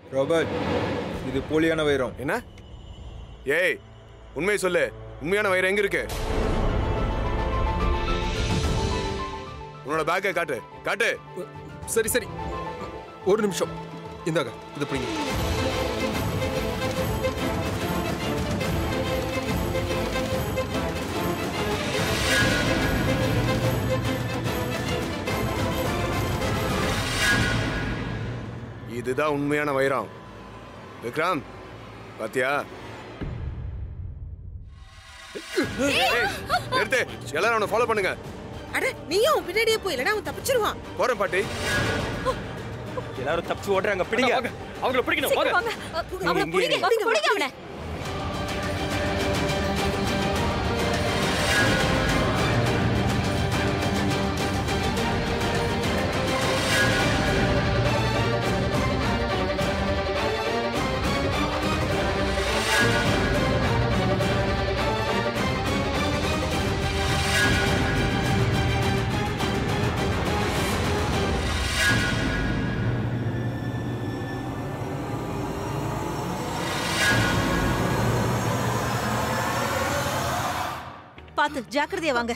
Robert, இது போலியான வைரம். என்ன? ஏய், உண்மையை சொல்லு. உண்மையான வைரம் எங்க இருக்கு? உன்னோட பேக்கை காட்டு. காட்டு. சரி சரி, ஒரு நிமிஷம். இந்தாங்க, இது பிடிங்க. இதுதான் உண்மையான வைரம். விக்ரம், பாத்தியா? நிறுத்து. எல்லாரும் அவனை ஃபாலோ பண்ணுங்க. அட, நீயும் பின்னாடியே போய், இல்லனா அவன் தப்பிச்சிருவான். போறேன் பாட்டி. எல்லாரும் தப்பிச்சு ஓடுறாங்க. பிடிங்க, அவங்கள பிடிக்கணும். வாங்க, அவனை பிடிங்க, பிடிங்க அவனை. பாத்து ஜாக்கிரதையா வாங்க.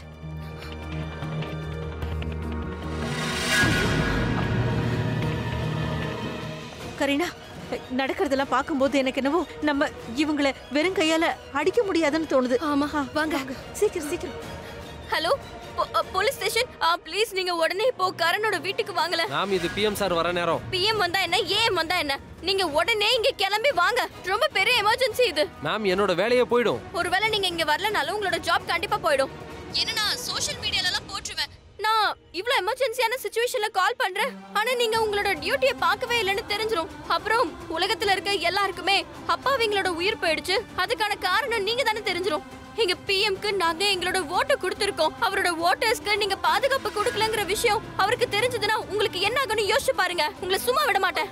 கரீனா, நடக்கிறதெல்லாம் பார்க்கும்போது எனக்கு என்னவோ நம்ம இவங்களை வெறும் கையால அடிக்க முடியாதுன்னு தோணுது. ஆமா, வாங்க சீக்கிரம் சீக்கிரம். Hello, police station. ப்ளீஸ் நீங்க உடனே இப்போ கரனோட வீட்டுக்கு வாங்கல. மேம், இது பிஎம் சார் வர நேரம். பிஎம் வந்தா என்ன, ஏஎம் வந்தா என்ன? நீங்க உடனே இங்க கிளம்பி வாங்க. ரொம்ப பெரிய எமர்ஜென்சி இது. மேம், என்னோட வேலையே போய்டும். ஒருவேளை நீங்க இங்க வரலனாலும் உங்களோட ஜாப் கண்டிப்பா போய்டும். என்ன, நான் சோஷியல் மீடியால எல்லாம் போட்டுருவேன். நான் இவ்ளோ எமர்ஜென்சியான சிச்சுவேஷன்ல கால் பண்றேன். ஆனா நீங்க உங்களோட டியூட்டியை பார்க்கவே இல்லைன்னு தெரிஞ்சிரும். அப்புறம் உலகத்துல இருக்க எல்லாருக்குமே அப்பாவிங்களோட உயிர் போயிடுச்சு, அதுக்கான காரணம் நீங்க தானே தெரிஞ்சிரும். எங்க பிஎம்க்கு நாங்க எங்களோட ஓட்டு கொடுத்திருக்கோம். அவரோட ஓட்டர்ஸ்க்கு நீங்க பாதுகாப்பு கொடுக்கலங்கிற விஷயம் அவருக்கு தெரிஞ்சதுன்னா உங்களுக்கு என்ன ஆகும்னு யோசிச்சு பாருங்க. உங்களை சும்மா விட மாட்டேன்.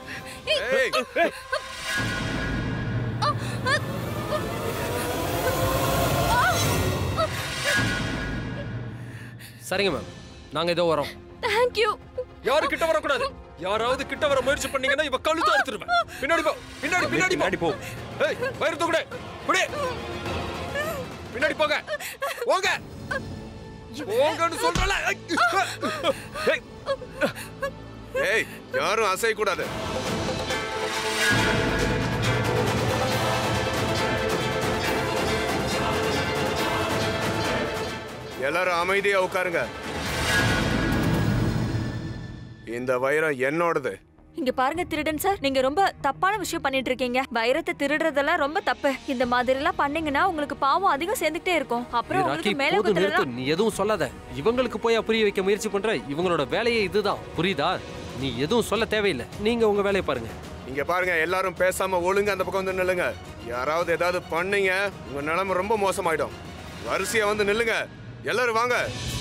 சரிங்க மேம், நாங்க இதோ வரோம். Thank you. யாரு கிட்ட வர கூடாது. யாராவது கிட்ட வர முயற்சி பண்ணீங்கன்னா இவ கழுத்து அறுத்துருவேன். பின்னாடி போ, பின்னாடி போ. ஏய், வயிறு தூக்குடே. குடி. பின்னாடி போங்க. போங்க. போங்கன்னு சொல்றல. ஏய், யாரும் அசைய கூடாது. எல்லாரும் அமைதியா உட்காருங்க. இந்த வைரம் என்னோடது. இங்க பாருங்க திருடன் சார், நீங்க ரொம்ப தப்பான விஷயம் பண்ணிட்டு இருக்கீங்க. வைரத்தை திருடுறதெல்லாம் ரொம்ப தப்பு. இந்த மாதிரி எல்லாம் பண்ணீங்கன்னா உங்களுக்கு பாவம் அதிகம் சேர்ந்துட்டே இருக்கும். அப்புறம் உங்களுக்கு மேல குத்துறதா. நீ எதுவும் சொல்லாத. இவங்களுக்கு போய் புரிய வைக்க முயற்சி பண்ற. இவங்களோட வேலையே இதுதான், புரியுதா? நீ எதுவும் சொல்ல தேவையில்லை. நீங்க உங்க வேலையை பாருங்க. இங்க பாருங்க, எல்லாரும் பேசாம ஒழுங்கா அந்த பக்கம் வந்து நில்லுங்க. யாராவது ஏதாவது பண்ணீங்க, உங்க நிலைமை ரொம்ப மோசமாயிடும். வரிசையா வந்து நில்லுங்க. எல்லாரும் வாங்க.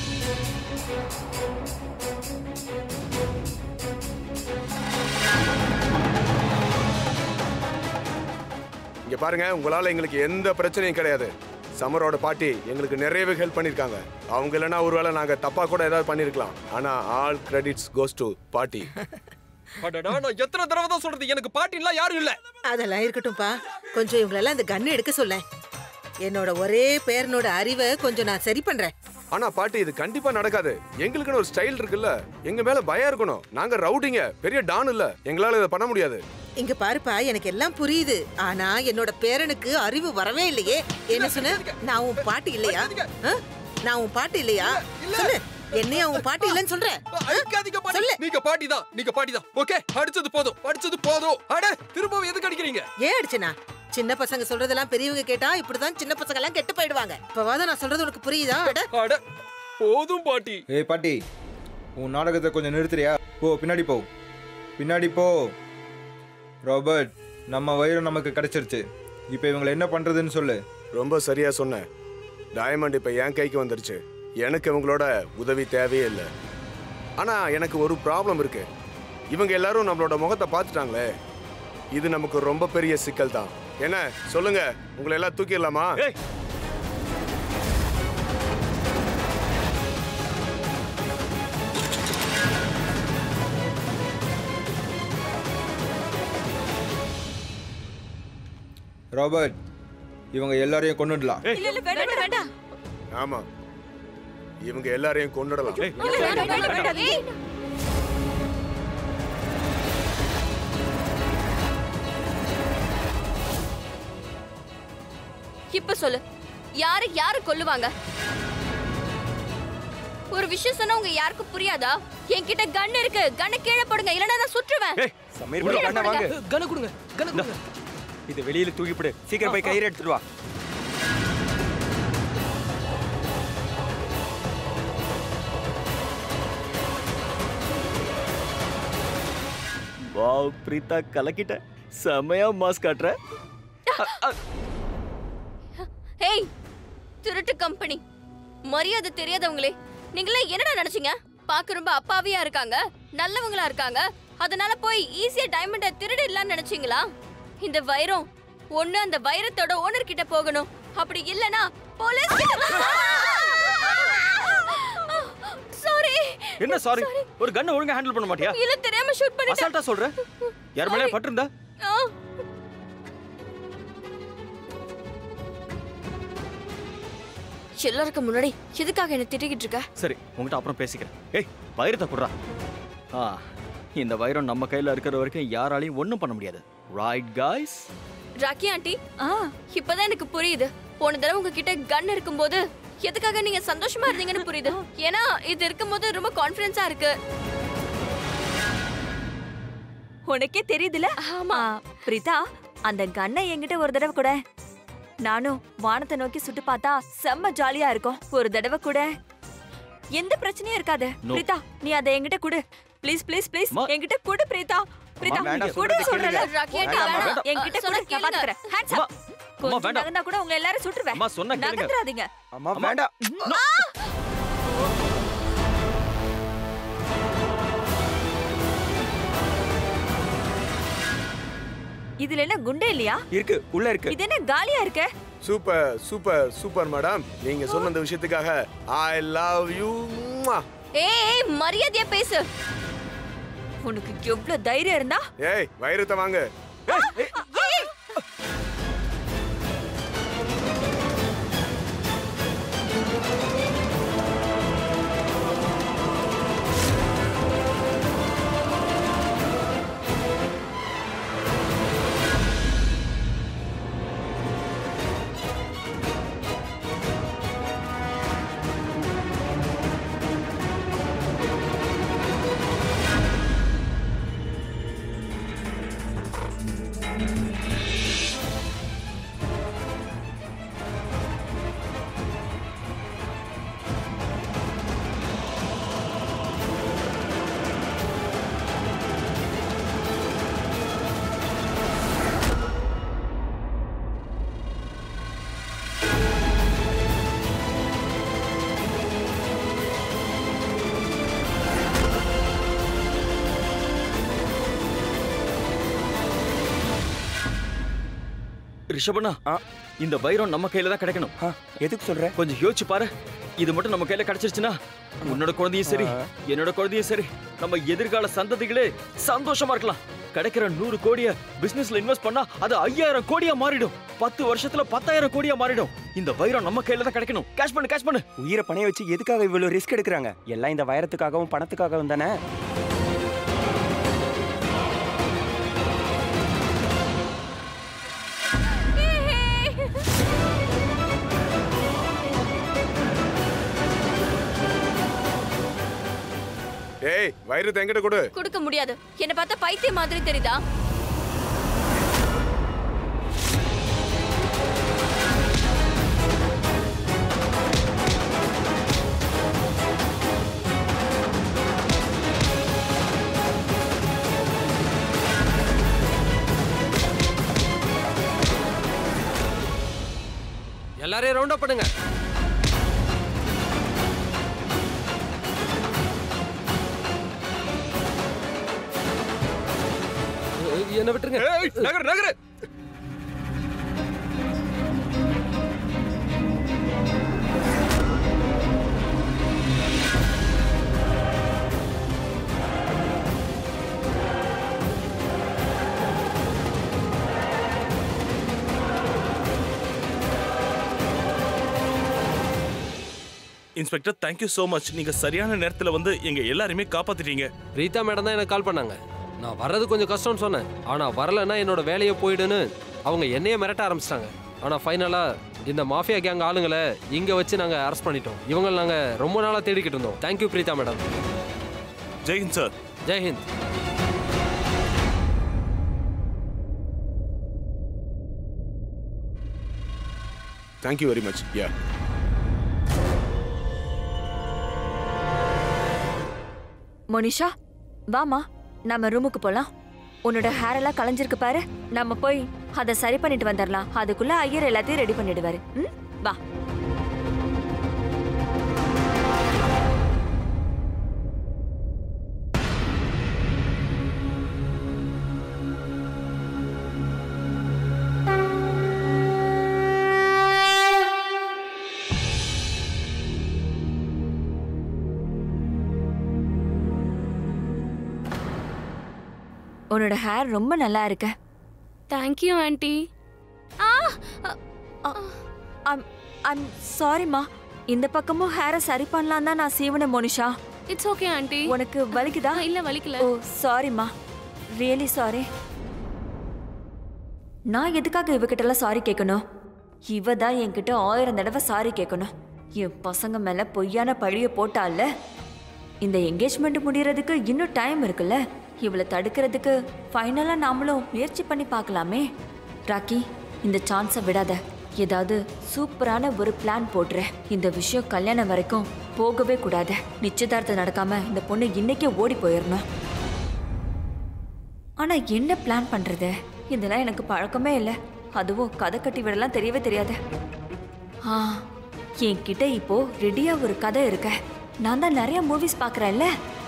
இங்க பாருங்க, உங்களால எங்களுக்கு எந்த பிரச்சனையும் கிடையாது. சமரோட பாட்டி எங்களுக்கு நிறையவே ஹெல்ப் பண்ணிருக்காங்க. அவங்க இல்லைன்னா ஒருவேளை நாங்க தப்பா கூட ஏதாவது பண்ணிருக்கலாம். ஆனா ஆல் கிரெடிட்ஸ் கோஸ் டு பாட்டி. அடடா, நான் எத்தனை தடவை தான் சொல்றது, எனக்கு பாட்டி இல்ல, யாரும் இல்ல. அதெல்லாம் இருக்கட்டும்பா. கொஞ்சம் இவங்களெல்லாம் இந்த கன்னு எடுக்க சொல்ல. என்னோட ஒரே பேரனோட அறிவை கொஞ்சம் நான் சரி பண்றேன். ஆனா பாட்டி, இது கண்டிப்பா நடக்காது. எங்களுக்குன்னு ஒரு ஸ்டைல் இருக்குல்ல. எங்க மேல பயம் இருக்கணும். நாங்க ரவுடிங்க, பெரிய டான் இல்ல. எங்களால இதை பண்ண முடியாது. இங்க பாருப்பா, எனக்கு எல்லாம் புரியுது. ஆனா என்னோட பேரனுக்கு அறிவு வரவே இல்லையே. என்ன சொன்ன? நான் உன் பாட்டி இல்லையா? நான் உன் பாட்டி இல்லையா? சொல்லு. என்னையா உன் பாட்டி இல்லைன்னு சொல்ற? சொல்லு. நீங்க பாட்டி தான், நீங்க பாட்டி தான். ஓகே, அடிச்சது போதும், அடிச்சது போதும். அட, திரும்பவும் எதுக்கு அடிக்கிறீங்க? ஏன் அடிச்சனா? சின்ன பசங்க சொல்றதெல்லாம் பெரியவங்க கேட்டா இப்படிதான் சின்ன பசங்க எல்லாம் கெட்டு போயிடுவாங்க. இப்பவாத நான் சொல்றது உனக்கு புரியுதா? அட, போதும் பாட்டி. ஏய் பாட்டி, உன் நாடகத்தை கொஞ்சம் நிறுத்துறியா? போ, பின்னாடி போ, பின்னாடி போ. ராபர்ட், நம்ம வைரம் நமக்கு கிடைச்சிருச்சு. இப்போ இவங்களை என்ன பண்றதுன்னு சொல்லு. ரொம்ப சரியா சொன்ன. டைமண்ட் இப்ப என் கைக்கு வந்துருச்சு. எனக்கு இவங்களோட உதவி தேவையே இல்லை. ஆனா எனக்கு ஒரு ப்ராப்ளம் இருக்கு. இவங்க எல்லாரும் நம்மளோட முகத்தை பார்த்துட்டாங்களே. இது நமக்கு ரொம்ப பெரிய சிக்கல் தான். என்ன சொல்லுங்க, உங்களை எல்லாம் தூக்கிடலாமா? ராபர்ட், இவங்க எல்லாரையும் கொன்னுடலாம். இல்ல இல்ல வேண்டாம் வேண்டாம். ஆமா, இவங்க எல்லாரையும் கொன்னுடலாம். இல்ல வேண்டாம் வேண்டாம் வேண்டாம். இப்ப சொல்லு, யாரு கொல்லுவாங்க? ஒரு விஷயம் சொன்னா உங்க யாருக்கும் புரியாதா? என்கிட்ட கன் இருக்கு, கண்ணை கீழே போடுங்க, இல்லனா நான் சுற்றுவேன். சமீர் ப்ரோ கண்ணை வாங்க. கன கொடுங்க, கன கொடுங்க. இது வெளியில தூக்கி போடு. சீக்கிரம் போய் கயிறு எடுத்துட்டு வா. வாவ் பிரீதா, கலக்கிட்ட. செமையா மாஸ் காட்ற. ஹேய், திருட்டு கம்பெனி, மரியாதை தெரியாதவங்களே, நீங்களே என்னடா நினைச்சீங்க? பாக்க ரொம்ப அப்பாவியா இருக்காங்க, நல்லவங்களா இருக்காங்க, அதனால போய் ஈஸியா டைமண்ட திருடிடலாம்னு நினைச்சீங்களா? இந்த வைரம் ஒண்ணு அந்த வைரத்தோட ஓனர் கிட்ட போகணும், அப்படி இல்லனா போலீஸ் கிட்ட. சாரி. என்ன சாரி? ஒரு கன்னை ஒழுங்கா ஹேண்டில் பண்ண மாட்டியா? இல்ல, தெரியாம ஷூட் பண்ணிட்டேன். அசால்ட்டா சொல்ற? யார் மேலயே பட்டிருந்தா? எல்லாருக்கும் முன்னாடி எதுக்காக என்ன திட்டிக்கிட்டு இருக்க? சரி, உங்ககிட்ட அப்புறம் பேசிக்கிறேன். ஏய், வைரத்தை குடுறா. இந்த வைரம் நம்ம கையில இருக்கிற வரைக்கும் யாராலையும் ஒண்ணும் பண்ண முடியாது. Right guys? ராக்கி ஆண்டி, இப்பதான் எனக்கு புரியுது. போன தடவை உங்ககிட்ட கன் இருக்கும்போது எதுக்காக நீங்க சந்தோஷமா இருந்தீங்கன்னு புரியுது. ஏன்னா இது இருக்கும்போது ரொம்ப கான்ஃபிடன்ஸா இருக்கு. உனக்கே தெரியுதுல? ஆமா. பிரீதா, அந்த கன்னை என்கிட்ட ஒரு தடவை கூட. நானும் வானத்தை நோக்கி சுட்டு பார்த்தா செம்ம ஜாலியா இருக்கும். ஒரு தடவை கூட எந்த பிரச்சனையும் இருக்காது. பிரீதா, நீ அதை என்கிட்ட கொடு. ப்ளீஸ் ப்ளீஸ் ப்ளீஸ் என்கிட்ட கொடு பிரீதா. பிரீதா, கொடு சொல்றல. ராக்கி ஆண்டி, வேணாம். என்கிட்ட கொடு, நான் பாத்துக்கறேன். Hands up. அம்மா வேண்டாம். நகர்ந்தா கூட உங்களை எல்லாரும் சுட்டுருவேன். அம்மா சொன்னா கேளுங்க. நகர்றாதீங்க. அம்மா வேண்டாம். இதுல என்ன குண்டே இல்லையா? இருக்கு, உள்ள இருக்கு. இது என்ன காலியா இருக்கு? சூப்பர் சூப்பர் சூப்பர் மேடம், நீங்க சொன்ன இந்த விஷயத்துக்காக ஐ லவ் யூ. ஏய், மரியாதையா பேசு. உனக்கு எவ்வளவு தைரியம் இருந்தா? ஏய், வைரத்தை வாங்க. ரிஷபண்ணா, இந்த வைரம் நம்ம கையில தான் கிடைக்கணும். எதுக்கு சொல்ற? கொஞ்சம் யோசிச்சு பாரு. இது மட்டும் நம்ம கையில கிடைச்சிருச்சுன்னா உன்னோட குழந்தையும் சரி, என்னோட குழந்தையும் சரி, நம்ம எதிர்கால சந்ததிகளே சந்தோஷமா இருக்கலாம். கிடைக்கிற 100 கோடியை பிசினஸ்ல இன்வெஸ்ட் பண்ணா அது 5000 கோடியா மாறிடும். 10 வருஷத்துல 10,000 கோடியா மாறிடும். இந்த வைரம் நம்ம கையில தான் கிடைக்கணும். கேஷ் பண்ணு, கேஷ் பண்ணு. உயிரை பணைய வச்சு எதுக்காக இவ்வளவு ரிஸ்க் எடுக்கிறாங்க? எல்லாம் இந்த வைரத்துக்காகவும் பணத்துக்காகவும் தானே. ஏய், வைரத்தை என்கிட்ட கொடு. கொடுக்க முடியாது. என்ன பார்த்தா பைத்தியம் மாதிரி தெரியுதா? எல்லாரையும் ரவுண்ட் அப் பண்ணுங்க. என்ன விட்டுருங்க. ஏய், நகரு நகரு. Inspector thank you so much. நீங்க சரியான நேரத்துல வந்து எங்க எல்லாரையுமே காப்பாத்திட்டீங்க. ரீதா மேடம் தான் எனக்கு கால் பண்ணாங்க. நான் வர்றது கொஞ்சம் கஷ்டம்னு சொன்னேன். ஆனா வரலன்னா என்னோட வேலையை போயிடுன்னு அவங்க என்னையே மிரட்ட ஆரம்பிச்சிட்டாங்க. ஆனா ஃபைனலா இந்த மாஃபியா கேங் ஆளுங்களை இங்க வச்சு நாங்க அரெஸ்ட் பண்ணிட்டோம். இவங்க நாங்க ரொம்ப நாளா தேடிக்கிட்டு இருந்தோம். Thank you Preetha madam. ஜெய்ஹிந்த் சார். ஜெய்ஹிந்த். Thank you very much. Yeah Monisha வாமா, நம்ம ரூமுக்கு போலாம். உன்னோட ஹேர் எல்லாம் கலைஞ்சிருக்கு பாரு, நம்ம போய் அதை சரி பண்ணிட்டு வந்துடலாம். அதுக்குள்ள ஐயர் எல்லாத்தையும் ரெடி பண்ணிடுவாரு. வா. உன்னோட ஹேர் ரொம்ப நல்லா இருக்கு. Thank you aunty. ஐம் சாரிம்மா. இந்த பக்கமும் ஹேரை சரி பண்ணலாம் தான் நான் சீவன மோனிஷா. It's okay aunty. உனக்கு வலிக்குதா? இல்ல வலிக்கல. ஓ சாரிம்மா, ரியலி சாரி. நான் எதுக்காக இவகிட்டலாம் சாரி கேட்கணும்? இவ தான் என்கிட்ட 1000 தடவை சாரி கேட்கணும். என் பசங்க மேல பொய்யான பழிய போட்டால. இந்த என்கேஜ்மெண்ட் முடியறதுக்கு இன்னும் டைம் இருக்குல்ல. இவளை தடுக்கிறதுக்கு ஃபைனலா நாமளும் முயற்சி பண்ணி பார்க்கலாமே. ராக்கி, இந்த சான்ஸை விடாத. ஏதாவது சூப்பரான ஒரு பிளான் போடுற. இந்த விஷயம் கல்யாணம் வரைக்கும் போகவே கூடாது. நிச்சயதார்த்தம் நடக்காம இந்த பொண்ணு இன்னைக்கே ஓடி போயிடணும். ஆனா என்ன பிளான் பண்றது? இதெல்லாம் எனக்கு பழக்கமே இல்லை. அதுவும் கதை கட்டி விடலாம் தெரியவே தெரியாது. என்கிட்ட இப்போ ரெடியா ஒரு கதை இருக்க. நான் தான் நிறைய மூவிஸ் பாக்குறேன்ல.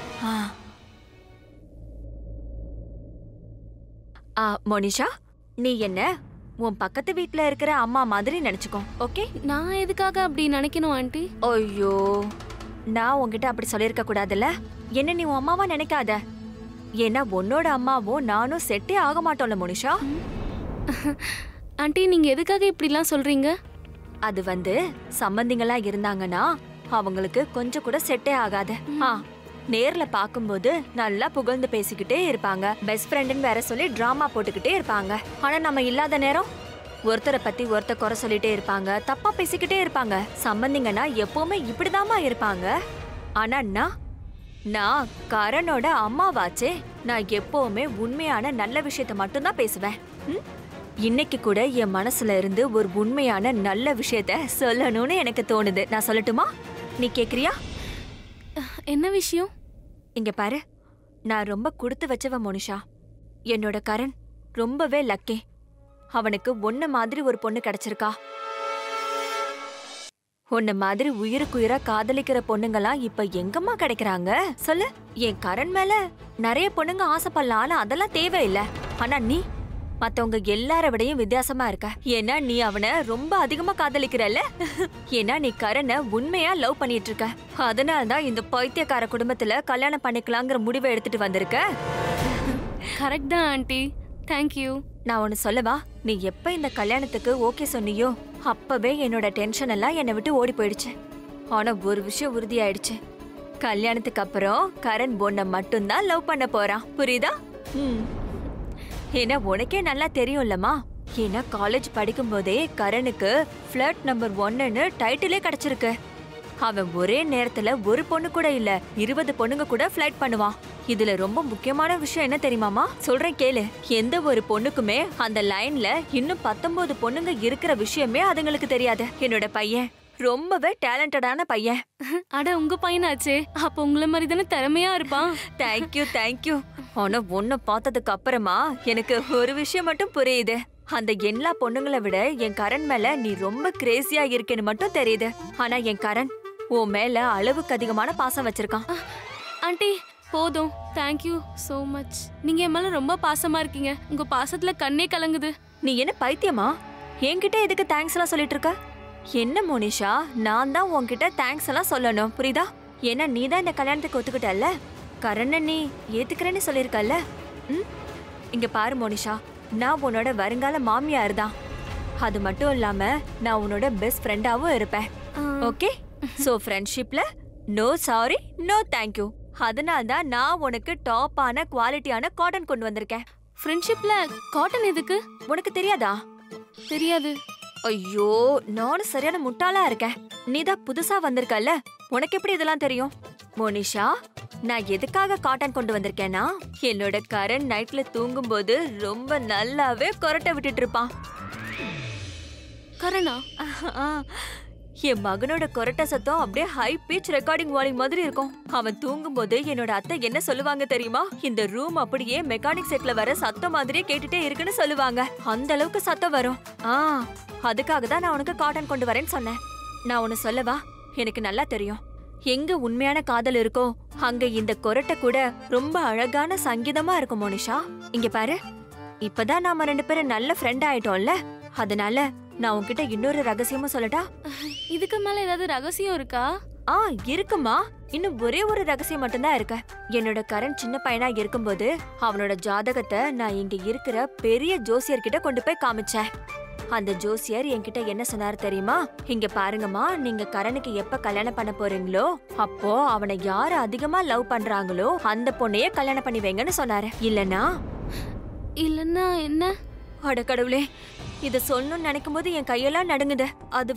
மோனிஷா, நீ என்ன உன் பக்கத்து வீட்ல இருக்கிற அம்மா மாதிரி நினைச்சுக்கோ. ஓகே? நான் எதுக்காக அப்படி நினைக்கணும் ஆண்டி? ஐயோ, நான் உன்கிட்ட அப்படி சொல்லியிருக்க கூடாதுல்ல. என்ன நீ உன் அம்மாவா நினைக்காத. ஏன்னா உன்னோட அம்மாவும் நானும் செட்டே ஆக மாட்டோம்ல மோனிஷா. ஆண்டி, நீங்க எதுக்காக இப்படிலாம் சொல்றீங்க? அது வந்து சம்பந்திங்களா இருந்தாங்கன்னா அவங்களுக்கு கொஞ்சம் கூட செட்டே ஆகாது. நேர்ல பாக்கும்போது நல்லா புகழ்ந்து பேசிக்கிட்டே இருப்பாங்க. பெஸ்ட் ஃப்ரெண்டுன்னு வேற சொல்லி டிராமா போட்டுக்கிட்டே இருப்பாங்க. ஆனா நம்ம இல்லாத நேரம் ஒருத்தரை பத்தி ஒருத்தர் குறை சொல்லிட்டே இருப்பாங்க, தப்பா பேசிக்கிட்டே இருப்பாங்க. சம்பந்திங்கன்னா எப்பவுமே இப்படிதாமா இருப்பாங்க. ஆனா நான் கரனோட அம்மாவாச்சே. நான் எப்பவுமே உண்மையான நல்ல விஷயத்த மட்டும்தான் பேசுவேன். இன்னைக்கு கூட என் மனசுல இருந்து ஒரு உண்மையான நல்ல விஷயத்த சொல்லணும்னு எனக்கு தோணுது. நான் சொல்லட்டுமா? நீ கேக்குறியா? என்ன விஷயம்? இங்க பாரு, நான் ரொம்ப கொடுத்து வச்சவ மோனிஷா. என்னோட கரண் ரொம்பவே லக்கி. அவனுக்கு உன்ன மாதிரி ஒரு பொண்ணு கிடைச்சிருக்கா. உன்ன மாதிரி உயிருக்குயிரா காதலிக்கிற பொண்ணுங்களாம் இப்ப எங்கம்மா கிடைக்கிறாங்க சொல்லு? என் கரண் மேல நிறைய பொண்ணுங்க ஆசைப்படலாம், ஆனா அதெல்லாம் தேவையில்லை. ஆனா நீ மத்தவங்க எல்லார விடையும் வித்தியாசமா இருக்க. ஏன்னா நீ அவனை ரொம்ப அதிகமா காதலிக்கிறல்ல. ஏன்னா நீ கரனை உண்மையா லவ் பண்ணிட்டு இருக்க. அதனாலதான் இந்த பைத்தியக்கார குடும்பத்துல கல்யாணம் பண்ணிக்கலாங்கிற முடிவை எடுத்துட்டு வந்திருக்க. கரெக்ட் தான் ஆண்டி. தேங்க்யூ. நான் ஒன்னு சொல்லவா? நீ எப்ப இந்த கல்யாணத்துக்கு ஓகே சொன்னியோ அப்பவே என்னோட டென்ஷன் எல்லாம் என்னை விட்டு ஓடி போயிடுச்சு. ஆனா ஒரு விஷயம் உறுதியாயிடுச்சு. கல்யாணத்துக்கு அப்புறம் கரண் பொண்ணை மட்டும்தான் லவ் பண்ண போறான். புரியுதா? ஏன்னா உனக்கே நல்லா தெரியும்லமா. ஏன்னா காலேஜ் படிக்கும் போதே கரனுக்கு ஃபிளர்ட் நம்பர் 1ன்னு டைட்டிலே கிடைச்சிருக்கு. அவன் ஒரே நேரத்துல ஒரு பொண்ணு கூட இல்ல 20 பொண்ணுங்க கூட ஃபிளைட் பண்ணுவான். இதுல ரொம்ப முக்கியமான விஷயம் என்ன தெரியுமாமா? சொல்றேன் கேளு. எந்த ஒரு பொண்ணுக்குமே அந்த லைன்ல இன்னும் 19 பொண்ணுங்க இருக்கிற விஷயமே அதுங்களுக்கு தெரியாது. என்னோட பையன் ரொம்பவே டேலண்டடான பையன். அட, உங்க பையனாச்சே. அப்ப உங்களை மாதிரி தானே திறமையா இருப்பான். Thank you thank you. ஆனா உன்னை பார்த்ததுக்கு அப்புறமா எனக்கு ஒரு விஷயம் மட்டும் புரியுது. அந்த எல்லா பொண்ணுங்களை விட என் கரண் மேல நீ ரொம்ப கிரேசியா இருக்கேன்னு மட்டும் தெரியுது. ஆனா என் கரண் உன் மேல அளவுக்கு அதிகமான பாசம் வச்சிருக்கான். ஆண்டி போதும். Thank you so much. நீங்க என் மேல ரொம்ப பாசமா இருக்கீங்க. உங்க பாசத்துல கண்ணே கலங்குது. நீ என்ன பைத்தியமா? என்கிட்ட எதுக்கு தேங்க்ஸ் எல்லாம் சொல்லிட்டு இருக்க? என்ன மோனிஷா, நான் தான் உன்கிட்ட தேங்க்ஸ் எல்லாம் சொல்லணும், புரியுதா? ஏன்னா நீ தான் இந்த கல்யாணத்துக்கு ஒத்துக்கிட்டல்ல. கரணை நீ ஏத்துக்கிறேன்னு சொல்லியிருக்கல்ல. இங்க பாரு மோனிஷா, நான் உன்னோட வருங்கால மாமியார் தான். அது மட்டும் இல்லாம நான் உன்னோட பெஸ்ட் ஃப்ரெண்டாவும் இருப்பேன். ஓகே? சோ ஃப்ரெண்ட்ஷிப்ல நோ சாரி நோ தேங்க்யூ. அதனால தான் நான் உனக்கு டாப்பான குவாலிட்டியான காட்டன் கொண்டு வந்திருக்கேன். ஃப்ரெண்ட்ஷிப்ல காட்டன் எதுக்கு? உனக்கு தெரியாதா? தெரியாது. ஐயோ, நானும் சரியான முட்டாளா இருக்கேன். நீதான் புதுசா வந்திருக்கல்ல, உனக்கு எப்படி இதெல்லாம் தெரியும்? மோனிஷா, நான் எதுக்காக காட்டன் கொண்டு வந்திருக்கேன்னா, என்னோட கரண் நைட்ல தூங்கும்போது ரொம்ப நல்லாவே கொரட்டை விட்டுட்டு இருப்பான். கரணா? என் மகனோட கொரட்டை சத்தம் அப்படியே ஹை பீச் ரெக்கார்டிங் வால்யூம் மாதிரி இருக்கும். அவன் தூங்கும்போது என்னோட அத்தை என்ன சொல்லுவாங்க தெரியுமா? இந்த ரூம் அப்படியே மெக்கானிக் செட்ல வர சத்தம் மாதிரியே கேட்டுட்டே இருக்குன்னு சொல்லுவாங்க. அந்த அளவுக்கு சத்தம் வரும். அதுக்காக தான் நான் உனக்கு காட்டன் கொண்டு வரேன்னு சொன்னேன். நான் உன்னை சொல்லவா? எனக்கு நல்லா தெரியும், எங்க உண்மையான காதல் இருக்கோ அங்க இந்த கொரட்டை கூட ரொம்ப அழகான சங்கீதமா இருக்கும். மோனிஷா, இங்க பாரு, இப்பதான் நாம 2 பேரும் நல்ல ஃப்ரெண்ட் ஆயிட்டோம்ல, அதனால நான் உன்கிட்ட இன்னொரு ரகசியமும் சொல்லட்டா? இதுக்கு மேல ஏதாவது ரகசியம் இருக்கா? இருக்குமா. இன்னும் ஒரே ஒரு ரகசியம் மட்டும்தான் இருக்கு. என்னோட கரண் சின்ன பையனா இருக்கும்போது அவனோட ஜாதகத்தை நான் இங்க இருக்கிற பெரிய ஜோசியர்கிட்ட கொண்டு போய் காமிச்சேன். அந்த ஜோசியர் என்கிட்ட என்ன சொன்னாரு தெரியுமா? இங்க பாருங்கம்மா, நீங்க கரனுக்கு எப்ப கல்யாணம் பண்ண போறீங்களோ அப்போ அவனை யாரு அதிகமா லவ் பண்றாங்களோ அந்த பொண்ணையே கல்யாணம் பண்ணி வைங்கன்னு சொன்னாரு. இல்லனா என்ன? அட கடவுளே, இத சொல்லணும்னு நினைக்கும் போது என் கையெல்லாம் நடுங்குது. அது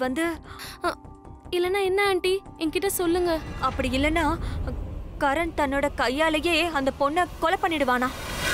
இல்லனா என்ன ஆண்டி, என்கிட்ட சொல்லுங்க. அப்படி இல்லனா கரண் தன்னோட கையாலேயே அந்த பொண்ணை கொலை பண்ணிடுவானா?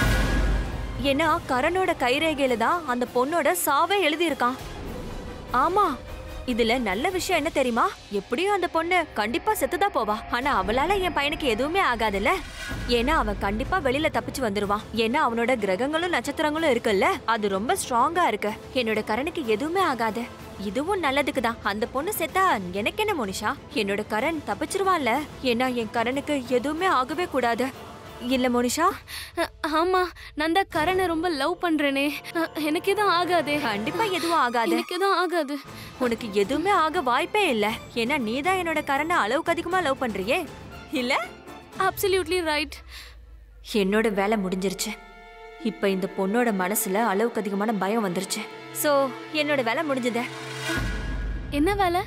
ஏன்னா கரனோட கைரேகையில தான் அந்த பொண்ணோட சாவே எழுதியிருக்கான். ஆமா, இதுல நல்ல விஷயம் என்ன தெரியுமா? எப்படியும் அந்த பொண்ணு கண்டிப்பா செத்துதான் போவா. ஆனா அவளால என் பையனுக்கு எதுவுமே ஆகாதுல்ல. ஏன்னா அவன் கண்டிப்பா வெளியில தப்பிச்சு வந்துருவான். ஏன்னா அவனோட கிரகங்களும் நட்சத்திரங்களும் இருக்குல்ல, அது ரொம்ப ஸ்ட்ராங்கா இருக்கு. என்னோட கரனுக்கு எதுவுமே ஆகாது. இதுவும் நல்லதுக்கு தான். அந்த பொண்ணு செத்தா எனக்கு என்ன மோனிஷா? என்னோட கரண் தப்பிச்சிருவான்ல. ஏன்னா என் கரனுக்கு எதுவுமே ஆகவே கூடாது. இல்ல மோனிஷா? ஆமா, நான் தான் கரணை ரொம்ப லவ் பண்றேனே, எனக்கு எதுவும் ஆகாது. கண்டிப்பா எதுவும் ஆகாது. எனக்கு எதுவும் ஆகாது. உனக்கு எதுவுமே ஆக வாய்ப்பே இல்ல. ஏன்னா நீதான் என்னோட கரணை அளவுக்கு அதிகமா லவ் பண்றியே, இல்ல? Absolutely right. என்னோட வேலை முடிஞ்சிருச்சு. இப்ப இந்த பொண்ணோட மனசுல அளவுக்கு அதிகமான பயம் வந்துருச்சு. சோ என்னோட வேலை முடிஞ்சது. என்ன வேலை?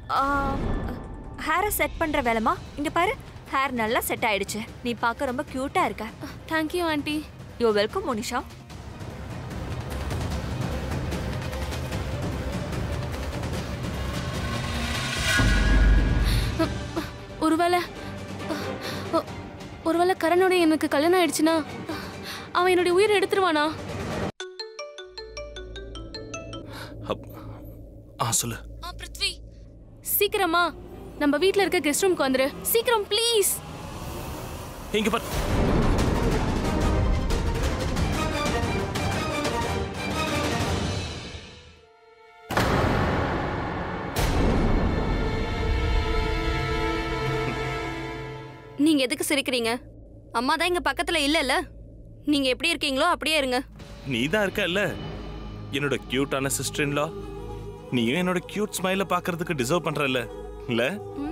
ஹேரை செட் பண்ற வேலைமா. இங்க பாரு, ஹேர் நல்லா செட் ஆயிடுச்சு. நீ பார்க்க ரொம்ப கியூட்டா இருக்க. Thank you aunty. You welcome Monisha. ஒருவேளை கரணோட எனக்கு கல்யாணம் ஆயிடுச்சுன்னா அவன் என்னுடைய உயிரை எடுத்துருவானா? சொல்லு. பிருத்வி, சீக்கிரமா நம்ம வீட்ல இருக்க கெஸ்ட் ரூம்க்கு வந்துரு. சீக்கிரம் ப்ளீஸ். இங்க பாரு. நீங்க எதுக்கு சிரிக்கிறீங்க? அம்மா தான் இங்க பக்கத்துல இல்லல்ல. நீங்க எப்படி இருக்கீங்களோ அப்படியே இருங்க. நீ தான் இருக்கல்ல என்னோட கியூட்டான சிஸ்டர் இன் லா. நீயும் என்னோட கியூட் ஸ்மைல பார்க்கிறதுக்கு டிசர்வ் பண்றல்ல, இல்ல?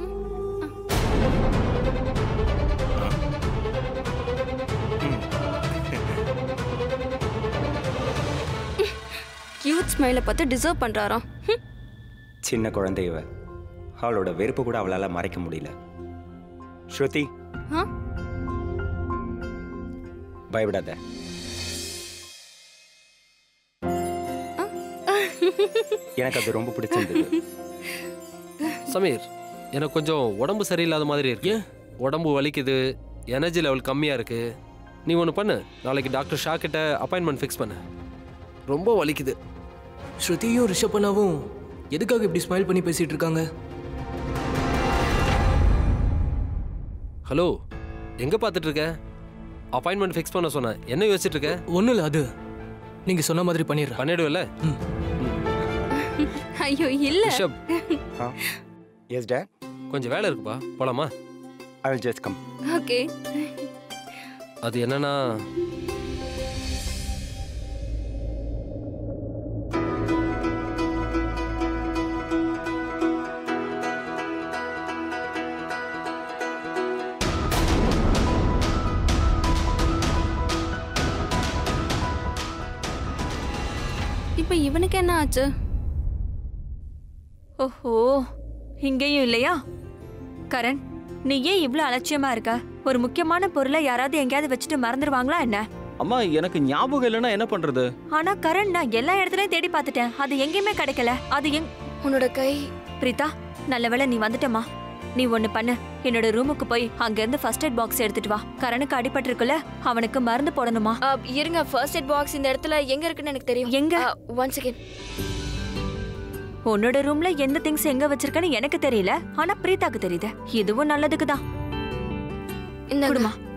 கியூட் ஸ்மைல பார்த்து டிசர்வ் பண்றாராம். சின்ன குழந்தை இவ. அவளோட வெறுப்பு கூட அவளால மறைக்க முடியல. ஸ்ருதி, பயப்படாத. எனக்கு அது ரொம்ப பிடிச்சிருந்தது. சமீர், எனக்கு கொஞ்சம் உடம்பு சரியில்லாத மாதிரி இருக்கு. உடம்பு வலிக்குது, எனர்ஜி லெவல் கம்மியா இருக்கு. நீ ஒன்று பண்ணு, நாளைக்கு டாக்டர் ஷா கிட்ட அப்பாயின்மெண்ட் ஃபிக்ஸ் பண்ணு. ரொம்ப வலிக்குது. ஸ்ருதியும் ரிஷபனாவும் எதுக்காக இப்படி ஸ்மைல் பண்ணி பேசிட்டு இருக்காங்க? ஹலோ, எங்க பார்த்துட்டு இருக்க? அப்பாயின்மெண்ட் ஃபிக்ஸ் பண்ண சொன்னேன், என்ன யோசிச்சுட்டு இருக்க? ஒன்றும் இல்லை, அது நீங்க சொன்ன மாதிரி பண்ணிடுவல. ஐயோ இல்ல. ரிஷப். Yes dad. கொஞ்சம் வேலை இருக்குப்பா, போலாமா? I will just come. Okay. அது என்னன்னா, இப்ப இவனுக்கு என்ன ஆச்சு? ஓஹோ, இங்கேயும் இல்லையா? கரண், நீ ஏன் இவ்ளோ அலட்சியமா இருக்க? ஒரு முக்கியமான பொருளை யாராவது எங்கேயாவது வச்சுட்டு மறந்துடுவாங்களா என்ன? அம்மா எனக்கு ஞாபகம் இல்லைன்னா என்ன பண்றது? ஆனா கரண், நான் எல்லா இடத்துலயும் தேடி பார்த்துட்டேன், அது எங்கேயுமே கிடைக்கல. அது உன்னோட கை. பிரீதா, நல்லவேளை நீ வந்துட்டமா. நீ ஒண்ணு பண்ணு, என்னோட ரூமுக்கு போய் அங்க இருந்து ஃபர்ஸ்ட் எய்ட் பாக்ஸ் எடுத்துட்டு வா. கரனுக்கு அடிபட்டிருக்குல, அவனுக்கு மருந்து போடணுமா? இருங்க, ஃபர்ஸ்ட் எய்ட் பாக்ஸ் இந்த இடத்துல எங்க இருக்குன்னு எனக்கு தெரியும். எங்க? One second. உன்னோட ரூம்ல எந்த திங்ஸ் எங்க வச்சிருக்கன்னு எனக்கு தெரியல, ஆனா பிரீதாக்கு தெரியுது. இதுவும் நல்லதுக்கு தான். இந்த